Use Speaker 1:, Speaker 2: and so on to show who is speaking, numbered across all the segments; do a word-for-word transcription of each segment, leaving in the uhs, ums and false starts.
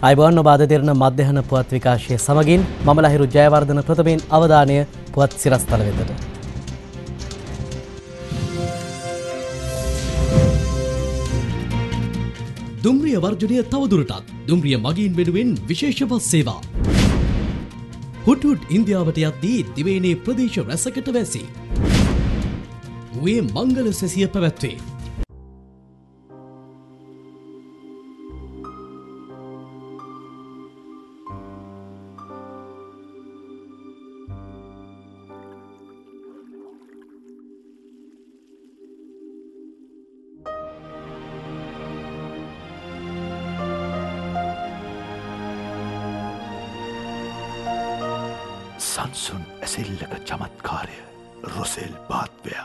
Speaker 1: අයිබෝන් ඔබ අද දෙරන මධ්‍යහන පුවත් විකාශය සමගින් මම ලහිරු ජයවර්ධන ප්‍රථමයෙන් අවධානය පුවත් සිරස්තල වෙතට. දුම්රිය වර්ජනය තවදුරටත් දුම්රිය මගීන් වෙනුවෙන් විශේෂ බස් සේවා. හුට්හුට් ඉන්දියාවට යද්දී දිවයිනේ ප්‍රදේශ රැසකට වැසී. වේ මංගල සැසිය පැවැත්වේ.
Speaker 2: සංසුන් ඇසෙල්ලක චමත්කාරය රොසෙල් පාත්වයා.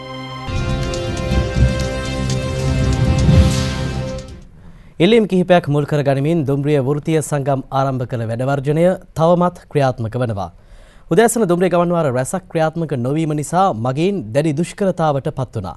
Speaker 1: ඉල්ලීම් කිහිපයක් මුල් කර ගනිමින් දුම්රිය වෘත්තීය සංගම් ආරම්භ කළ වැඩවර්ජනය තවමත් ක්‍රියාත්මක වනවා. උදෑසන දුම්රිය ගමන්වාර රැසක් ක්‍රියාත්මක නොවීම නිසා මගීන් දැඩි දුෂ්කරතාවට පත් වුණා.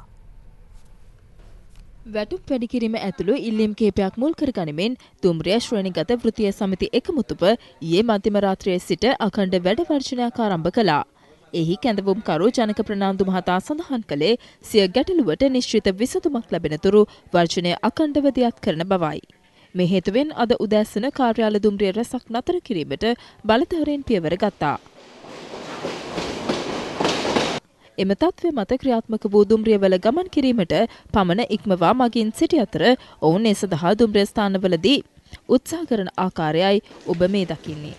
Speaker 3: වැටුප් වැඩි කිරීම ඇතුළු ඉල්ලීම් කිහිපයක් මුල් කර ගනිමින් දුම්රිය ශ්‍රේණිගත වෘත්තීය සමිති එකමුතුව ඊයේ මධ්‍යම රාත්‍රියේ සිට අඛණ්ඩ වැඩවර්ජනයක් ආරම්භ කළා. එහි කැඳවුම්කරු ජනක ප්‍රනාන්දු මහතා සඳහන් කළේ සිය ගැටලුවට නිශ්චිත විසඳුමක් ලැබෙන තුරු වර්ජනය අඛණ්ඩව දියත් කරන බවයි. මේ හේතුවෙන් අද උදෑසන කාර්යාල දුම්රිය රැසක් නතර කිරීමට බලධාරීන් පියවර ගත්තා. එම තත්ත්වය මත ක්‍රියාත්මක වූ දුම්රියවල ගමන් කිරීමට පමණ ඉක්මවා මගින් සිටි අතර ඔවුන් ඒ සඳහා දුම්රිය ස්ථානවලදී උත්සාහ කරන ආකාරයයි ඔබ මේ දකින්නේ.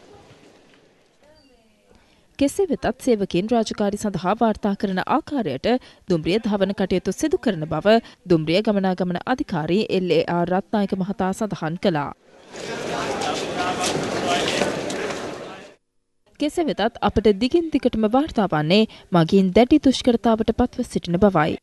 Speaker 3: කෙසේ වෙතත් සේවකයන් රාජකාරී සඳහා වාර්තා කරන ආකාරයට දුම්රිය ධාවන කටයුතු සිදු කරන බව දුම්රිය ගමනාගමන අධිකාරී එල් ඒ ආර් රත්නායක මහතා සඳහන් කළා. කෙසේ වෙතත් අපට දිගින් දිගටම වාර්තා වන්නේ මගින් දැඩි දුෂ්කරතාවට පත්ව සිටින බවයි.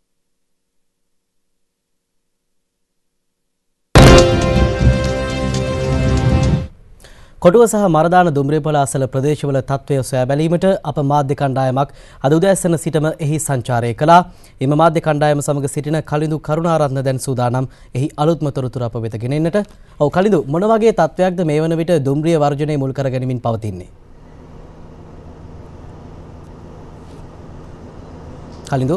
Speaker 1: කොටුව සහ මරදාන දුම්රියපොළ අසල ප්‍රදේශවල තත්ත්වය සොයා බැලීමට අප මාධ්‍ය කණ්ඩායමක් අද උදෑසන සිටම එහි සංචාරය කළා. එම මාධ්‍ය කණ්ඩායම සමග සිටින කලිඳු කරුණාරත්න දැන් සූදානම් එහි අලුත්ම තොරතුරු අප වෙත ගෙනෙන්නට. ඔව් කලිඳු, මොන වගේ තත්ත්වයක්ද මේ වන විට දුම්රිය වර්ජනය මුල් කර ගැනීමෙන් පවතින්නේ? කලිඳු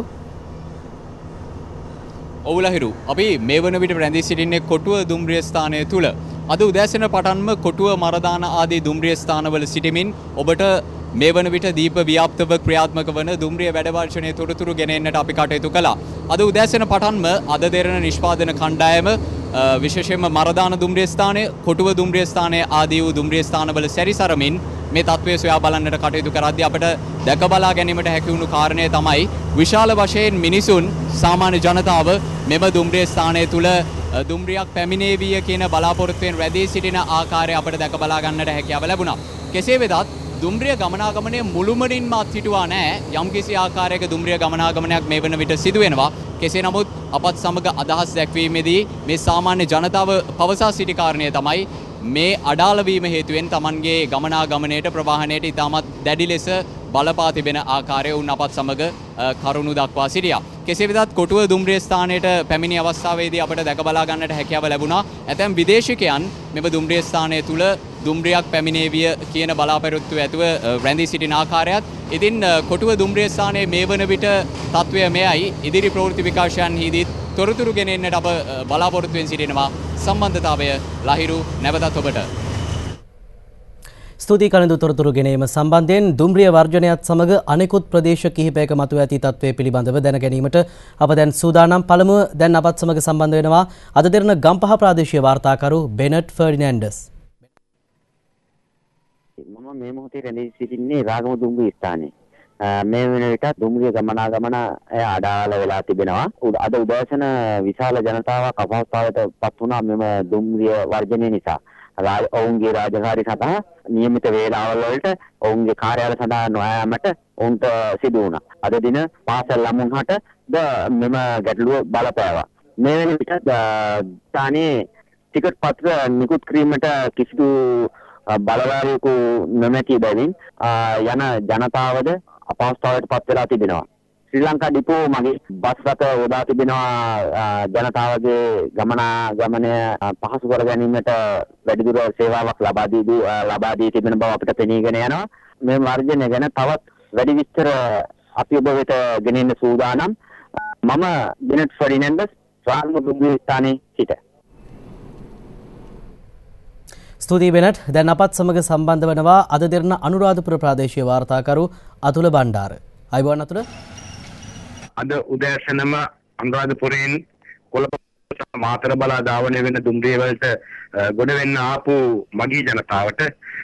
Speaker 4: ඔව් ලහිරු, අපි මේ වන විට රැඳී සිටින්නේ කොටුව දුම්රිය ස්ථානය තුල. අද උදෑසන පටන්ම කොටුව මරදාන ආදී දුම්රිය ස්ථානවල සිටමින් ඔබට මේ වන විට දීප ව්‍යාප්තව ක්‍රියාත්මක වන දුම්රිය වැඩවර්ජනයේ තොරතුරු ගෙනෙන්නට අපි කටයුතු කළා. අද උදෑසන පටන්ම අද දෙරණ නිෂ්පාදන කණ්ඩායම විශේෂයෙන්ම මරදාන දුම්රිය ස්ථානය, කොටුව දුම්රිය ස්ථානය ආදී වූ දුම්රිය ස්ථානවල සැරිසරමින් මේ තත්ත්වය සොයා බලන්නට කටයුතු කරද්දී අපට දැක බලා ගැනීමට හැකි වුණු කාරණය තමයි විශාල වශයෙන් මිනිසුන්, සාමාන්‍ය ජනතාව මෙම දුම්රිය ස්ථානය තුල දුම්රියක් පැමිණේවිය කියන බලාපොරොත්තුවෙන් රැඳී සිටින ආකාරය අපට දැක බලා ගන්නට හැකියාව ලැබුණා. කෙසේ වෙතත් දුම්රිය ගමනාගමනය මුළුමනින්ම අත්හිටුවා නැහැ. යම්කිසි ආකාරයක දුම්රිය ගමනාගමනයක් මේ වන විට සිදු වෙනවා. කෙසේ නමුත් අපත් සමග අදහස් දැක්වීමේදී මේ සාමාන්‍ය ජනතාව පවසා සිටි කාරණය තමයි මේ අඩාල වීම හේතුවෙන් Tamanගේ ගමනාගමනයට ප්‍රවාහනයට ඉතාමත් දැඩි ලෙස බලපා තිබෙන ආකාරය උන් අපත් සමග කරුණු දක්වා සිටියා. කෙසේ වෙතත් කොටුව දුම්රිය ස්ථානයට පැමිණි අවස්ථාවේදී අපට දැක බලා ගන්නට හැකියාව ලැබුණා. ඇතැම් විදේශිකයන් මෙම දුම්රිය ස්ථානය තුල දුම්රියක් පැමිණේවිය කියන බලාපොරොත්තු ඇතුව රැඳී සිටින ආකාරයත්. ඉතින් කොටුව දුම්රිය ස්ථානයේ මේ වන විට තත්වය මෙයයි. ඉදිරි ප්‍රවෘත්ති විකාශයන්හිදී තොරතුරු ගෙනෙන්නට අප බලාපොරොත්තුවෙන් සිටිනවා. සම්බන්ධතාවය ලහිරු නැවතත් ඔබට.
Speaker 1: ස්තුතියි කලිඳු තොරතුරු ගෙනීම සම්බන්ධයෙන්. දුම්රිය වර්ජනයත් සමග අනෙකුත් ප්‍රදේශ කිහිපයක මතුව ඇති තත්ත්වය පිළිබඳව දැන ගැනීමට අප දැන් සූදානම්. පළමුව දැන් අපත් සමග සම්බන්ධ වෙනවා අද දෙරණ ගම්පහ ප්‍රාදේශීය වාර්තාකරු බෙනට් ෆර්ඩිනෑන්ඩස්.
Speaker 5: මම මේ මොහොතේ රැඳී සිටින්නේ රාගම දුම්රිය ස්ථානයේ. මේ වෙන විට දුම්රිය ගමනාගමන අඩාල වෙලා තිබෙනවා. අද උදෑසන විශාල ජනතාවක් අපහසුතාවයට පත් වුණා මෙම දුම්රිය වර්ජනය නිසා. ඔවුන්ගේ රාජකාරී සඳහා නියමිත වේලාවල් වලට ඔවුන්ගේ කාර්යාල සඳහා නොයාමට ඔවුන්ට සිදු වුණා. අද දින පාසල් ළමුන්ට ද මෙම ගැටලුව බලපෑවා. මේ වෙන විට ස්ථානයේ ටිකට් පත්‍ර නිකුත් කිරීමට කිසිදු බලවේගයක නොමැති බැවින් යන ජනතාවද අපහසුතාවයට පත් වෙලා තිබෙනවා. ශ්‍රී ලංකා ඩිපෝ මගේ බස් රථ යොදා තිබෙනවා ජනතාවගේ ගමනාගමනය පහසු කර ගැනීමට වැඩිදුර සේවාවක් ලබා දී ලබා දී තිබෙන බව අපිට පෙනීගෙන යනවා. මේ වර්ජනය ගැන තවත් වැඩි විස්තර අපි ඔබ වෙත ගෙනෙන්න සූදානම්. මම ජෙනට් ෆර්ඩිනැන්ඩස් රාගම දුම්රිය ස්ථානයේ සිට.
Speaker 1: ස්තුතියි බෙනට්. දැන් අපත් සමග සම්බන්ධ වෙනවා අද දෙරණ අනුරාධපුර ප්‍රාදේශීය වාර්තාකරු අතුල බණ්ඩාර. අයිබෝන් අතුල.
Speaker 6: අද උදෑසනම අනුරාධපුරයෙන් කොළඹ මාතර බලා ධාවනය වෙන දුම්රිය වලට ගොඩ වෙන්න ආපු මගී ජනතාවට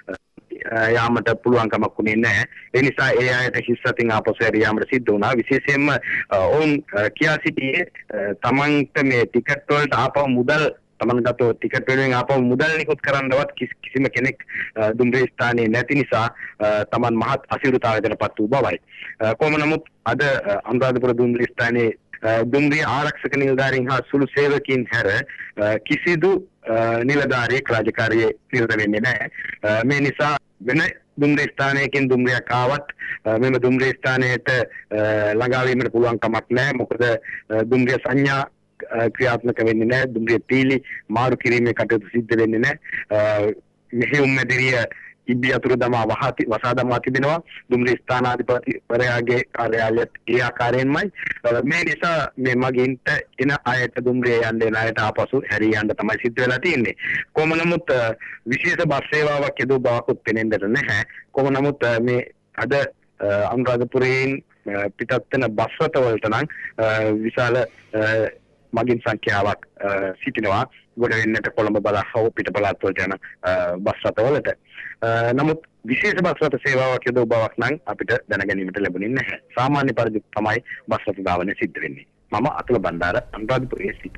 Speaker 6: යාමට පුළුවන්කමක් වුණේ නැහැ. ඒ නිසා ඒ අයට හිස් අතින් ආපසු හැරී යාමට සිද්ධ වුණා. විශේෂයෙන්ම ඔවුන් කියා සිටියේ තමන්ට මේ ටිකට් වලට ආපහු මුදල් තමන් ගත ටිකට් වලින් ආපහු මුදල් නිකුත් කරන්නවත් කිසිම කෙනෙක් දුම්රිය ස්ථානයේ නැති නිසා තමන් මහත් අසීරුතාවයකට පත් වූ බවයි. කොහොම නමුත් අද අනුරාධපුර දුම්රිය ස්ථානයේ දුම්රිය ආරක්ෂක නිලධාරීන් හා සුළු සේවකීන් හැර කිසිදු නිලධාරියෙක් රාජකාරියේ නිරත වෙන්නේ නැහැ. මේ නිසා වෙන දුම්රිය ස්ථානයකින් දුම්රියක් ආවත් මෙම දුම්රිය ස්ථානයට ළඟා වීමට පුළුවන් කමක් නැහැ. මොකද දුම්රිය සංඥා ක්‍රියාත්මක වෙන්නේ නැහැ. දුම්රිය පීලි මාරු කිරීමේ කටයුතු සිද්ධ වෙන්නේ නැහැ. මෙහෙයුම් මැදිරිය ඉබ්බි අතුරු දමා වහති වසා දමා තිබෙනවා. දුම්රිය ස්ථානාධිපතිවරයාගේ කාර්යාලයත් ඒ ආකාරයෙන්මයි. මේ නිසා මේ මගින්ට එන අයට දුම්රිය යන්න එන අයට ආපසු හැරී යන්න තමයි සිද්ධ වෙලා තියෙන්නේ. කොහොම නමුත් විශේෂ බස් සේවාවක් යදෝ බවකුත් පෙනෙන්නට නැහැ. කොහොම නමුත් මේ අද අනුරාධපුරයෙන් පිටත් වෙන බස් රථවලට නම් විශාල මගින් සංඛ්‍යාවක් සිටිනවා. ගොඩ වෙන්නට කොළඹ බලා හෝ පිට පළාත් වලට යන බස් රථවලට. නමුත් විශේෂ බස් රථ සේවාවක් යොදව බවක් නම් අපිට දැනගැනීමට ලැබුණේ නැහැ. සාමාන්‍ය පරිදි තමයි බස් රථ ධාවනය සිද්ධ වෙන්නේ. මම අතුල බණ්ඩාර අනුරාධපුරයේ සිට.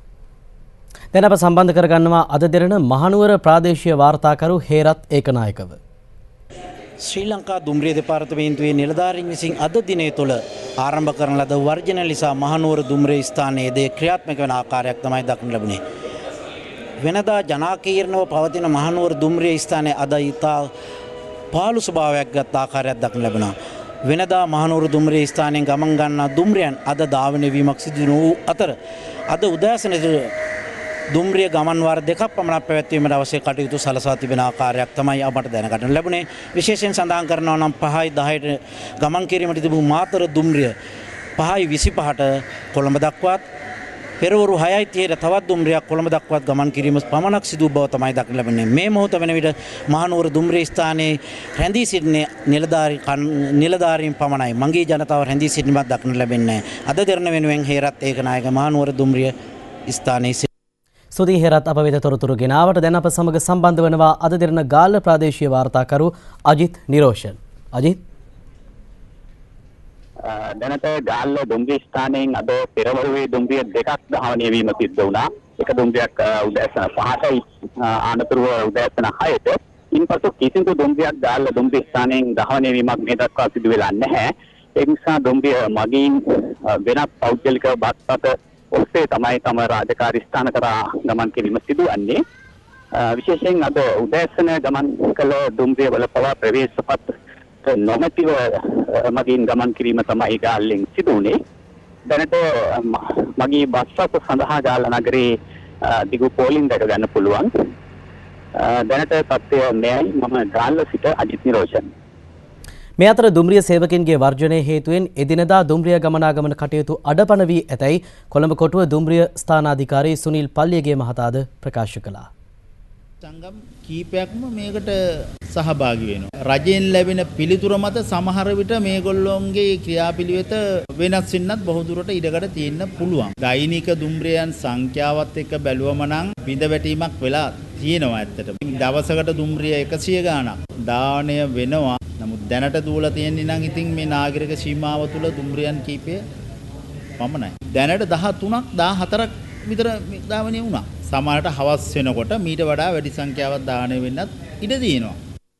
Speaker 1: දැන් අප සම්බන්ධ කරගන්නවා අද දෙරණ මහනුවර ප්‍රාදේශීය වාර්තාකරු හේරත් ඒකනායකව.
Speaker 7: ශ්‍රී ලංකා දුම්රිය දෙපාර්තමේන්තුවේ නිලධාරීන් විසින් අද දිනය තුළ ආරම්භ කරන ලද වර්ජන නිසා මහනුවර දුම්රිය ස්ථානයේදී ක්‍රියාත්මක වන ආකාරයක් තමයි දක්නට ලැබුණේ. වෙනදා ජනාකීර්ණව පවතින මහනුවර දුම්රිය ස්ථානයේ අද ඉතා පාළු ස්වභාවයක් ගත් ආකාරයක් දක්නට ලැබුණා. වෙනදා මහනුවර දුම්රිය ස්ථානයෙන් ගමන් ගන්නා දුම්රියන් අද ධාවනය වීමක් සිදු වූ අතර අද උදෑසනදී දුම්රිය ගමන් වාර දෙකක් පමණක් පැවැත්වීමට අවශ්‍ය කටයුතු සලසා තිබෙන ආකාරයක් තමයි අපට දැනගන්න ලැබුණේ. විශේෂයෙන් සඳහන් කරනවා නම් පහයි දහයට ගමන් කිරීමට තිබූ මාතර දුම්රිය පහයි විසිපහට කොළඹ දක්වාත් පෙරවරු හයයි තිහට තවත් දුම්රියක් කොළඹ දක්වාත් ගමන් කිරීම පමණක් සිදු බව තමයි දක්නට ලැබෙන්නේ. මේ මොහොත වෙන විට මහනුවර දුම්රිය ස්ථානයේ රැඳී සිටින නිලධාරී නිලධාරීන් පමණයි. මංගී ජනතාව රැඳී සිටීමක් දක්නට ලැබෙන්නේ නැහැ. අද දෙරණ වෙනුවෙන් හේරත් ඒකනායක මහනුවර දුම්රිය ස්ථානයේ
Speaker 1: ස්තුතියි හේරත් අප වෙත තොරතුරු ගෙනාවට. දැන් අප සමග සම්බන්ධ වෙනවා අද දෙරණ ගාල්ල ප්‍රාදේශීය වාර්තාකරු අජිත් නිරෝෂන්. අජිත්
Speaker 5: දැනට ගාල්ල දුම්රිය ස්ථානයෙන් අද පෙරවරුවේ දුම්රිය දෙකක් ධාවනය වීම සිද්ධ වුණා. එක දුම්රියක් උදෑසන පහටයි අනතුරුව උදෑසන හයට. ඉන්පසු කිසිදු දුම්රියක් ගාල්ල දුම්රිය ස්ථානයෙන් ධාවනය වීමක් මේ දක්වා සිදු වෙලා නැහැ. ඒ නිසා දුම්රිය මගින් වෙනත් පෞද්ගලික බස් රථ ඔස්සේ තමයි තම රාජකාරී ස්ථාන කරා ගමන් කිරීම සිදුවන්නේ. විශේෂයෙන් අද උදෑසන ගමන් කළ දුම්රිය වල පවා ප්‍රවේශපත් නොමැතිව මගින් ගමන් කිරීම තමයි ගාල්ලෙන් සිදු වුණේ. දැනට මගී බස් රථ සඳහා ගාල්ල නගරේ දිගු පෝලිං දැක ගන්න පුළුවන්. දැනට තත්ත්වය මෙයයි. මම ගාල්ල සිට අජිත් නිරෝෂන්.
Speaker 1: මේ අතර දුම්රිය සේවකින්ගේ වර්ජනය හේතුවෙන් එදිනදා දුම්රිය ගමනාගමන කටයුතු අඩපණ වී ඇතැයි කොළඹ කොටුව දුම්රිය ස්ථානාධිකාරී සුනිල් පල්ලියගේ මහතාද ප්‍රකාශ කළා.
Speaker 8: සංගම් කීපයක්ම මේකට සහභාගී වෙනවා. රජයෙන් ලැබෙන පිළිතුර මත සමහර විට මේගොල්ලෝන්ගේ ක්‍රියාපිළිවෙත වෙනස් වෙන්නත් බොහෝ දුරට ඉඩකඩ තියෙන්න පුළුවන්. දෛනික දුම්රියන් සංඛ්‍යාවත් එක්ක බැලුවම නම් බිඳ වැටීමක් වෙලා තියෙනවා ඇත්තටම. දවසකට දුම්රිය එකසිය ගාණක් දාණය වෙනවා. නමුත් දැනට දුවලා තියෙන්නේ නම් ඉතින් මේ නාගරික සීමාව තුල දුම්රියන් කීපය පමණයි. දැනට දහතුනක් දහහතරක් විතර දාවණය වුණා. සමහරට හවස් වෙනකොට මීට වඩා වැඩි සංඛ්‍යාවක් දාණය වෙන්නත් ඉඩ තියෙනවා.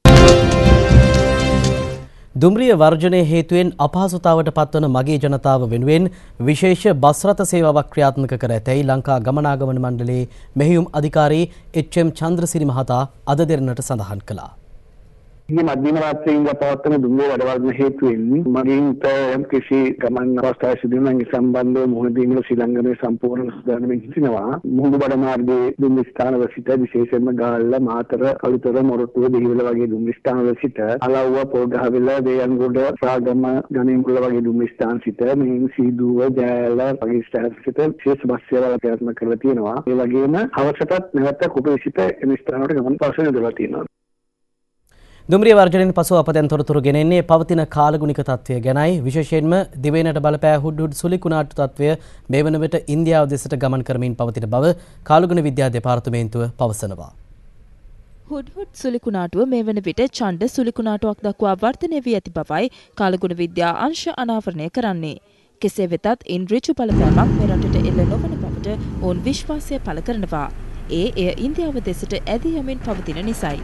Speaker 1: දුම්රිය වර්ජනය හේතුවෙන් අපහසුතාවට පත්වන මගේ ජනතාව වෙනුවෙන් විශේෂ බස් රථ සේවාවක් ක්‍රියාත්මක කර ඇතැයි ලංකා ගමනාගමන මණ්ඩලයේ මෙහෙයුම් අධිකාරී එච් එම් චන්ද්‍රසිරි මහතා අද දෙරණට සඳහන් කළා.
Speaker 6: මේ මධ්‍යම රාත්‍රියේ ඉඳලා පවත්වන දුම්රිය වැඩවර්ධන හේතුවෙන් මගින් යම් කිසි ගමන් අවස්ථාවක් සිදු වෙනවා සම්බන්ධව මුහුණ දීමේ ශ්‍රී ලංකාවේ සම්පූර්ණ සුදානමින් සිටිනවා. මුහුණුබඩ මාර්ගයේ දුම්රිය ස්ථානවල සිට විශේෂයෙන්ම ගාල්ල මාතර කළුතර මොරටුව දෙහිවල වගේ දුම්රිය ස්ථානවල සිට අලව්ව පොල්ගහවෙල දේයන්ගොඩ රාගම ගණේමුල්ල වගේ දුම්රිය ස්ථාන සිට මේ සීදුව ජයල වගේ ස්ථාන සිට විශේෂ බස් සේවාව ප්‍රයත්න කරලා තියෙනවා. ඒ වගේම හවසටත් නැවත කුපේ සිට එම ස්ථානවලට ගමන් පාසල් යොදලා තියෙනවා.
Speaker 1: දුම්රිය වර්ජනයෙන් පසු අප දැන් තොරතුරු ගෙනෙන්නේ පවතින කාලගුණික තත්ත්වය ගැනයි. විශේෂයෙන්ම දිවයිනට බලපෑ හුඩ්හුඩ් සුලිකුණාට්ටු තත්ත්වය මේ වන විට ඉන්දියාව දෙසට ගමන් කරමින් පවතින බව කාලගුණ විද්‍යා දෙපාර්තමේන්තුව පවසනවා.
Speaker 3: හුඩ්හුඩ් සුලිකුණාටුව මේ වන විට ඡණ්ඩ සුලිකුණාටුවක් දක්වා වර්ධනය වී ඇති බවයි කාලගුණ විද්‍යා අංශ අනාවරණය කරන්නේ. කෙසේ වෙතත් ඉන් ඍජු බලපෑමක් මේ රටට එල්ල නොවන බවට ඔවුන් විශ්වාසය පළ කරනවා. ඒ එය ඉන්දියාව දෙසට ඇදී යමින් පවතින නිසයි.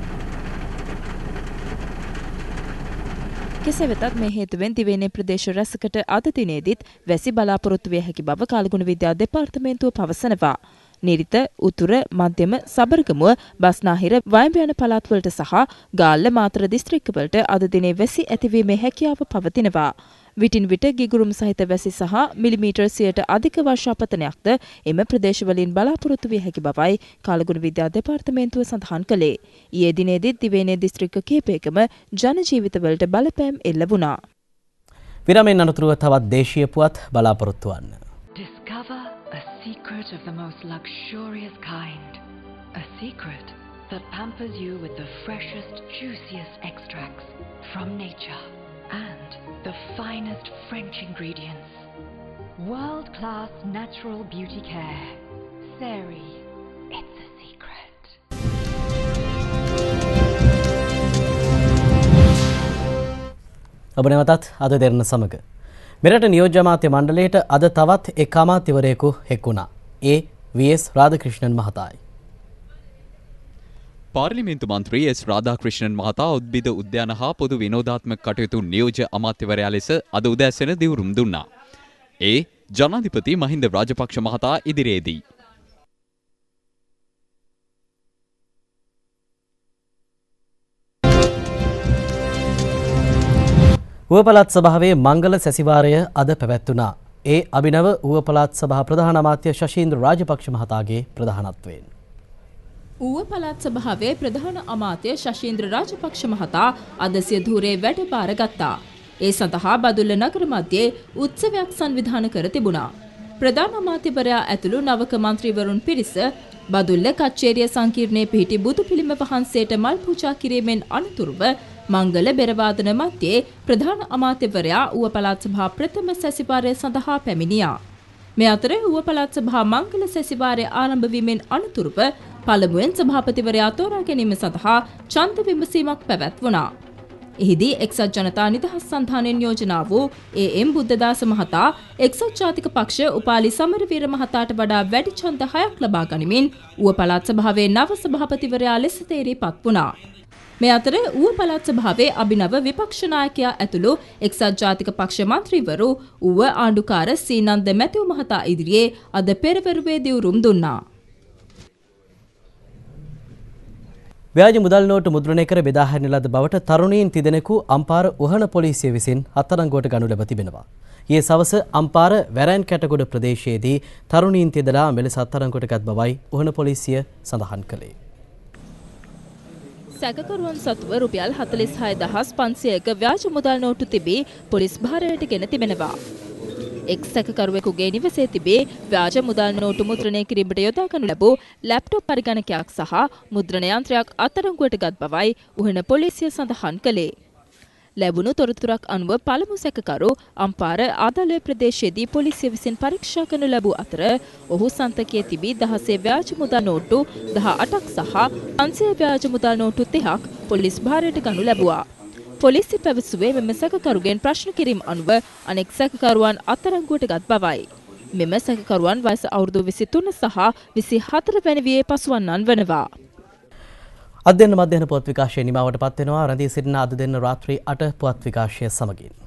Speaker 3: කෙසේ වෙතත් මේ හේතුවෙන් දිවයිනේ ප්‍රදේශ රැසකට අද දිනේදීත් වැසි බලාපොරොත්තු විය හැකි බව කාලගුණ විද්‍යා දෙපාර්තමේන්තුව පවසනවා. නිරිත, උතුර, මධ්‍යම, සබරගමුව, බස්නාහිර, වයඹ යන පළාත්වලට සහ ගාල්ල මාතර දිස්ත්‍රික්කවලට අද දිනේ වැසි ඇතිවීමේ හැකියාව පවතිනවා. විටින් විට ගිගුරුම් සහිත වැසි සහ මිලිමීටර් සියයට අධික වර්ෂාපතනයක්ද එම ප්‍රදේශවලින් බලාපොරොත්තු විය හැකි බවයි කාලගුණ විද්‍යා දෙපාර්තමේන්තුව සඳහන් කළේ. ඊයේ දිනේදී දිවයිනේ දිස්ත්‍රික්ක කිහිපයකම ජන ජීවිතවලට බලපෑම් එල්ල වුණා.
Speaker 1: විරමෙන් අනතුරුව තවත් දේශීය පුවත් බලාපොරොත්තු වන්න.
Speaker 9: Discover a secret of the most luxurious kind. A secret that pampers you with the freshest, juiciest extracts from nature and the finest French ingredients. World-class natural beauty care. Sari, it's a secret.
Speaker 1: ඔබ නැවතත් අද දෙරණ සමග මෙරට නියෝජ්‍ය අමාත්‍ය මණ්ඩලයට අද තවත් එක් අමාත්‍යවරයෙකු එක් වුණා. ඒ වී එස් රාධකෘෂ්ණන් මහතායි.
Speaker 4: පාර්ලිමේන්තු මන්ත්‍රී එස් රාධාකෘෂ්ණන් මහතා උද්භිද උද්‍යාන හා පොදු විනෝදාත්මක කටයුතු නියෝජ්‍ය අමාත්‍යවරයා ලෙස අද උදෑසන දිවුරුම් දුන්නා. ඒ ජනාධිපති මහින්ද රාජපක්ෂ මහතා ඉදිරියේදී. ඌව පළාත් සභාවේ මංගල සැසිවාරය අද පැවැත්වුණා. ඒ අභිනව ඌව පළාත් සභා ප්‍රධාන අමාත්‍ය ශෂීන්ද්‍ර රාජපක්ෂ මහතාගේ ප්‍රධානත්වයෙන්.
Speaker 3: ඌව පළාත් සභාවේ ප්‍රධාන අමාත්‍ය ශෂීන්ද්‍ර රාජපක්ෂ මහතා අද සිය ධූරයේ වැඩභාර ගත්තා. ඒ සඳහා බදුල්ල නගර මැදයේ උත්සවයක් සංවිධානය කර තිබුණා. ප්‍රධාන අමාත්‍යවරයා ඇතුළු නවක මන්ත්‍රීවරුන් පිරිස බදුල්ල කච්චේරිය සංකීර්ණයේ පිහිටි බුදු පිළිම වහන්සේට මල් පූජා කිරීමෙන් අනතුරුව මංගල බෙරවාදන මැදයේ ප්‍රධාන අමාත්‍යවරයා ඌව පළාත් සභා ප්‍රථම සැසිවාරය සඳහා පැමිණියා. මේ අතර ඌව පළාත් සභා මංගල සැසිවාරය ආරම්භ වීමෙන් අනතුරුව පළමුවෙන් සභාපතිවරයා තෝරා ගැනීම සඳහා ඡන්ද විමසීමක් පැවැත්වුණා. එහිදී එක්සත් ජනතා නිදහස් සන්ධානයෙන් යෝජනා වූ ඒ එම් බුද්ධදාස මහතා එක්සත් ජාතික පක්ෂ උපාලි සමරවීර මහතාට වඩා වැඩි ඡන්ද හයක් ලබා ගනිමින් ඌව පළාත් සභාවේ නව සභාපතිවරයා ලෙස තේරීපත් වුණා. මේ අතර ඌව පළාත් සභාවේ අභිනව විපක්ෂ නායකයා ඇතුළු එක්සත් ජාතික පක්ෂ මන්ත්‍රීවරු ඌව ආණ්ඩුකාර සීනන්ද මැතිව් මහතා ඉදිරියේ අද පෙරවරුවේ දිවුරුම් දුන්නා.
Speaker 1: ව්‍යාජ මුදල් නෝට්ටු මුද්‍රණය කර බෙදා හැරින ලද බවට තරුණීන් තිදෙනෙකු අම්පාර උහන පොලිසිය විසින් අත්අඩංගුවට ගනු ලැබ තිබෙනවා. ඊයේ සවස අම්පාර වැරෑන් කැටගොඩ ප්‍රදේශයේදී තරුණීන් තිදෙනා මෙලෙස අත්අඩංගුවට ගත් බවයි උහන පොලිසිය සඳහන් කළේ.
Speaker 3: සැකකරුවන් සතුව රුපියල් හතළිස් හය දහස් පන්සියයක ව්‍යාජ මුදල් නෝට්ටු තිබී පොලිස් භාරයට ගෙන තිබෙනවා. එක් සැකකරුවෙකුගේ නිවසේ තිබේ ව්‍යාජ මුදල් නෝට්ටු මුද්‍රණය කිරීමට යොදා ගනු ලැබූ ලැප්ටොප් පරිගණකයක් සහ මුද්‍රණ යන්ත්‍රයක් අත්අඩංගුවට ගත් බවයි උහන පොලිසිය සඳහන් කළේ. ලැබුණු තොරතුරක් අනුව පළමු සැකකරු අම්පාර ආදලේ ප්‍රදේශයේදී පොලිසිය විසින් පරීක්ෂා කරනු ලැබූ අතර ඔහු සන්තකයේ තිබී දහසේ ව්‍යාජ මුදල් නෝට්ටු දහ අටක් සහ පන්සිය ව්‍යාජ මුදල් නෝට්ටු තිහක් පොලිස් භාරයට ගනු ලැබුවා. පොලිසිය පැවසුවේ මෙම සැකකරුගෙන් ප්‍රශ්න කිරීම අනුව අනෙක් සැකකරුවන් අත්අඩංගුවට ගත් බවයි. මෙම සැකකරුවන් වයස අවුරුදු විසිතුන සහ විසිහතර වැනි වියේ පසුවන්නන් වනවා.
Speaker 1: අද දෙන්න මධ්‍යහන පුවත් විකාශය නිමාවට පත් වෙනවා. රැඳී සිටින අද දෙන්න රාත්‍රී අට පුවත් විකාශය සමගින්